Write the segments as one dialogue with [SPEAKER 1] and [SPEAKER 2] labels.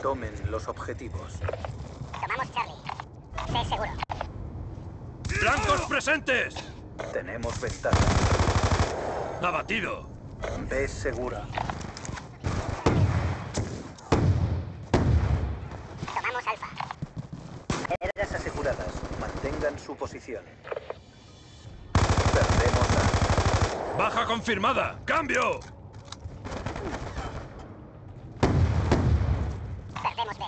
[SPEAKER 1] Tomen los objetivos.
[SPEAKER 2] Tomamos Charlie. C seguro.
[SPEAKER 3] ¡Blancos presentes!
[SPEAKER 1] Tenemos ventaja.
[SPEAKER 3] ¡Abatido!
[SPEAKER 1] B segura.
[SPEAKER 2] Tomamos Alfa.
[SPEAKER 1] Áreas aseguradas. Mantengan su posición. Perdemos A.
[SPEAKER 3] ¡Baja confirmada! ¡Cambio!
[SPEAKER 2] Perdemos B.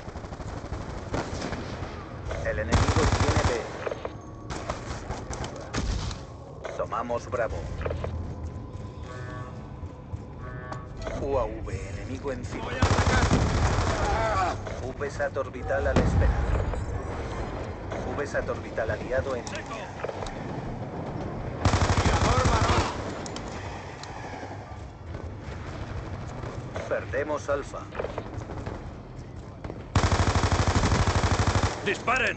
[SPEAKER 1] El enemigo tiene B. Tomamos Bravo. UAV, enemigo encima. VSAT orbital a la espera. VSAT orbital aliado en línea. Perdemos Alfa.
[SPEAKER 3] ¡Disparen!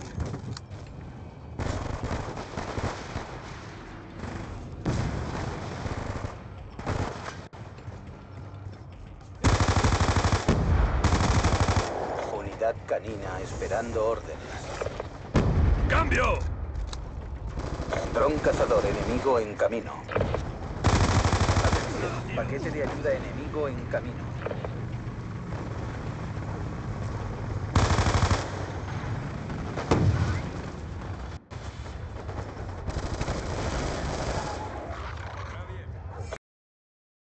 [SPEAKER 1] Unidad canina esperando órdenes.
[SPEAKER 3] ¡Cambio!
[SPEAKER 1] Dron cazador enemigo en camino. Atención, paquete de ayuda enemigo en camino.